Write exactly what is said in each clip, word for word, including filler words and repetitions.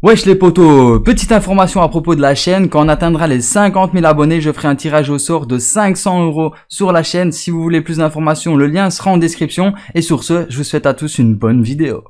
Wesh les potos, petite information à propos de la chaîne, quand on atteindra les cinquante mille abonnés, je ferai un tirage au sort de cinq cents euros sur la chaîne. Si vous voulez plus d'informations, le lien sera en description. Et sur ce, je vous souhaite à tous une bonne vidéo.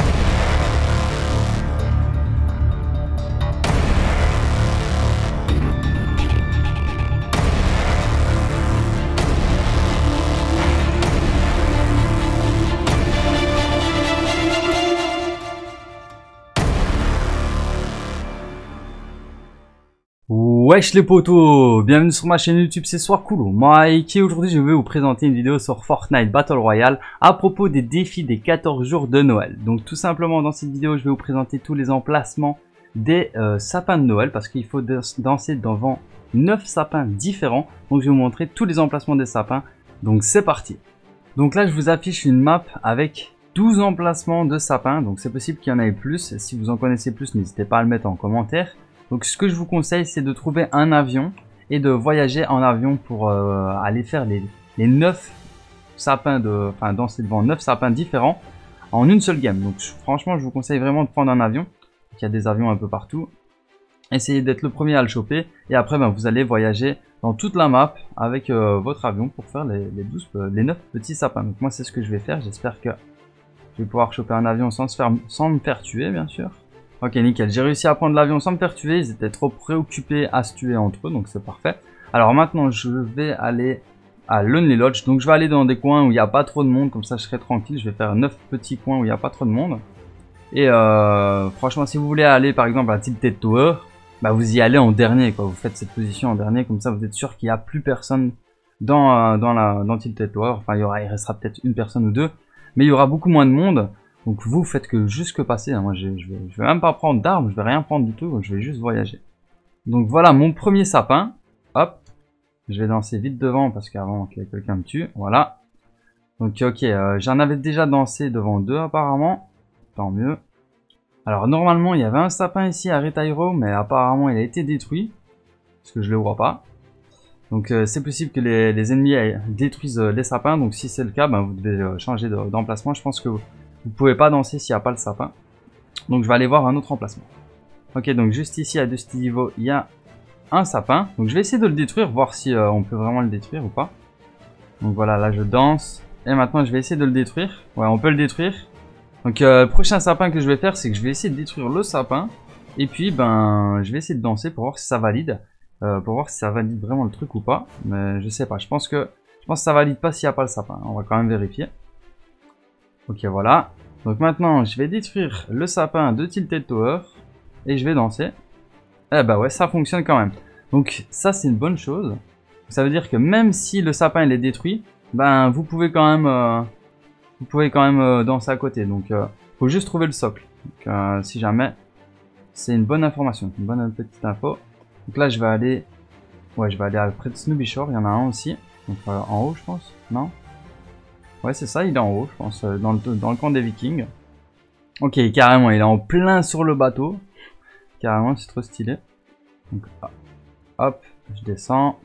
Wesh les potos, bienvenue sur ma chaîne YouTube, c'est Swakulo. Moi Iki, aujourd'hui je vais vous présenter une vidéo sur Fortnite Battle Royale à propos des défis des quatorze jours de Noël. Donc tout simplement dans cette vidéo je vais vous présenter tous les emplacements des euh, sapins de Noël, parce qu'il faut danser devant neuf sapins différents. Donc je vais vous montrer tous les emplacements des sapins, donc c'est parti. Donc là je vous affiche une map avec douze emplacements de sapins, donc c'est possible qu'il y en ait plus. Si vous en connaissez plus, n'hésitez pas à le mettre en commentaire. Donc ce que je vous conseille, c'est de trouver un avion et de voyager en avion pour euh, aller faire les, les neuf sapins, de, enfin danser devant neuf sapins différents en une seule game. Donc franchement, je vous conseille vraiment de prendre un avion. Il y a des avions un peu partout. Essayez d'être le premier à le choper et après ben, vous allez voyager dans toute la map avec euh, votre avion pour faire les, les, douze, les neuf petits sapins. Donc moi c'est ce que je vais faire. J'espère que je vais pouvoir choper un avion sans, se faire, sans me faire tuer bien sûr. Ok, nickel, j'ai réussi à prendre l'avion sans me faire tuer, ils étaient trop préoccupés à se tuer entre eux, donc c'est parfait. Alors maintenant, je vais aller à Lonely Lodge, donc je vais aller dans des coins où il n'y a pas trop de monde, comme ça je serai tranquille, je vais faire neuf petits coins où il n'y a pas trop de monde. Et euh, franchement, si vous voulez aller par exemple à Tilted Tower, bah vous y allez en dernier, quoi. Vous faites cette position en dernier, comme ça vous êtes sûr qu'il n'y a plus personne dans, euh, dans, la, dans Tilted Tower, enfin il, y aura, il restera peut-être une personne ou deux, mais il y aura beaucoup moins de monde. Donc vous faites que juste que passer, hein. Moi je, je, vais, je vais même pas prendre d'armes, je vais rien prendre du tout, je vais juste voyager. Donc voilà mon premier sapin, hop, je vais danser vite devant parce qu'avant que quelqu'un me tue, voilà. Donc ok, euh, j'en avais déjà dansé devant deux apparemment, tant mieux. Alors normalement il y avait un sapin ici à Retairo, mais apparemment il a été détruit, parce que je le vois pas. Donc euh, c'est possible que les, les ennemis détruisent euh, les sapins, donc si c'est le cas, ben, vous devez euh, changer d'emplacement, je pense que... Vous, Vous pouvez pas danser s'il n'y a pas le sapin. Donc je vais aller voir un autre emplacement. Ok, donc juste ici à Dusty Divo, il y a un sapin. Donc je vais essayer de le détruire, voir si euh, on peut vraiment le détruire ou pas. Donc voilà, là je danse. Et maintenant je vais essayer de le détruire. Ouais, on peut le détruire. Donc euh, le prochain sapin que je vais faire, c'est que je vais essayer de détruire le sapin. Et puis ben je vais essayer de danser pour voir si ça valide. Euh, pour voir si ça valide vraiment le truc ou pas. Mais je sais pas, je pense que, je pense que ça valide pas s'il n'y a pas le sapin. On va quand même vérifier. Ok, voilà. Donc maintenant, je vais détruire le sapin de Tilted Tower. Et je vais danser. Eh bah ouais, ça fonctionne quand même. Donc ça, c'est une bonne chose. Ça veut dire que même si le sapin il est détruit, ben vous pouvez quand même, euh, vous pouvez quand même euh, danser à côté. Donc euh, faut juste trouver le socle. Donc euh, si jamais, c'est une bonne information, une bonne petite info. Donc là, je vais aller, ouais, je vais aller près de Snowy Shore. Il y en a un aussi. Donc euh, en haut, je pense. Non? Ouais, c'est ça, il est en haut, je pense, dans le, dans le camp des Vikings. Ok, carrément, il est en plein sur le bateau. Carrément, c'est trop stylé. Donc, hop, je descends.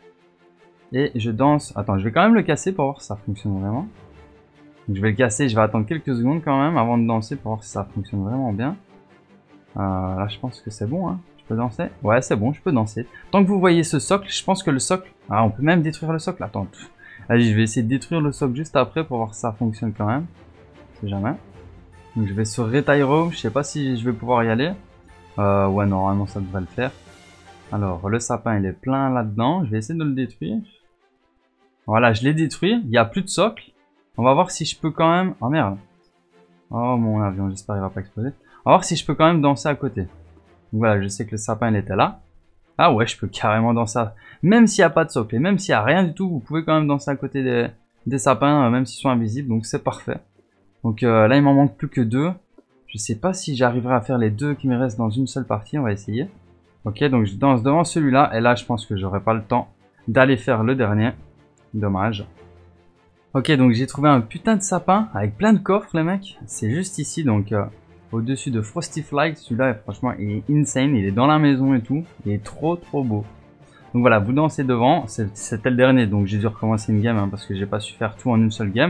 Et je danse. Attends, je vais quand même le casser pour voir si ça fonctionne vraiment. Donc, je vais le casser, je vais attendre quelques secondes quand même avant de danser pour voir si ça fonctionne vraiment bien. Euh, là, je pense que c'est bon, hein. Je peux danser? Ouais, c'est bon, je peux danser. Tant que vous voyez ce socle, je pense que le socle... Ah, on peut même détruire le socle. Attends, allez, je vais essayer de détruire le socle juste après pour voir si ça fonctionne quand même. Si jamais. Donc je vais sur Retairo, je sais pas si je vais pouvoir y aller. Euh, ouais, normalement ça devrait le faire. Alors, le sapin il est plein là-dedans. Je vais essayer de le détruire. Voilà, je l'ai détruit. Il n'y a plus de socle. On va voir si je peux quand même... Oh merde. Oh mon avion, j'espère qu'il va pas exploser. On va voir si je peux quand même danser à côté. Donc voilà, je sais que le sapin il était là. Ah ouais, je peux carrément danser, à... même s'il n'y a pas de socle, et même s'il n'y a rien du tout, vous pouvez quand même danser à côté des, des sapins, euh, même s'ils sont invisibles, donc c'est parfait. Donc euh, là, il m'en manque plus que deux. Je sais pas si j'arriverai à faire les deux qui me restent dans une seule partie, on va essayer. Ok, donc je danse devant celui-là, et là, je pense que j'aurai pas le temps d'aller faire le dernier. Dommage. Ok, donc j'ai trouvé un putain de sapin, avec plein de coffres, les mecs. C'est juste ici, donc... Euh... au-dessus de Frosty Flight, celui-là franchement il est insane, il est dans la maison et tout, il est trop trop beau. Donc voilà, vous dansez devant, c'était le dernier, donc j'ai dû recommencer une game hein, parce que j'ai pas su faire tout en une seule game.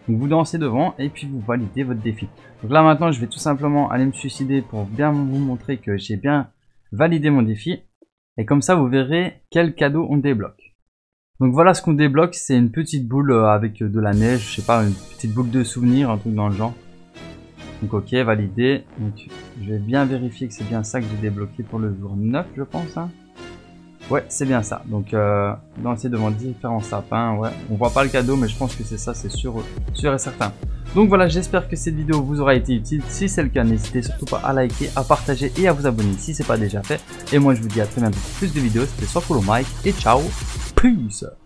Donc vous dansez devant et puis vous validez votre défi. Donc là maintenant je vais tout simplement aller me suicider pour bien vous montrer que j'ai bien validé mon défi. Et comme ça vous verrez quel cadeau on débloque. Donc voilà ce qu'on débloque, c'est une petite boule avec de la neige, je sais pas, une petite boule de souvenir, un truc dans le genre. Donc ok, validé. Donc je vais bien vérifier que c'est bien ça que j'ai débloqué pour le jour neuf, je pense. Hein. Ouais, c'est bien ça. Donc euh, danser devant différents sapins, ouais. On voit pas le cadeau, mais je pense que c'est ça, c'est sûr, sûr et certain. Donc voilà, j'espère que cette vidéo vous aura été utile. Si c'est le cas, n'hésitez surtout pas à liker, à partager et à vous abonner si c'est pas déjà fait. Et moi je vous dis à très bientôt pour plus de vidéos. C'était SoiCoolOhMike et ciao, peace.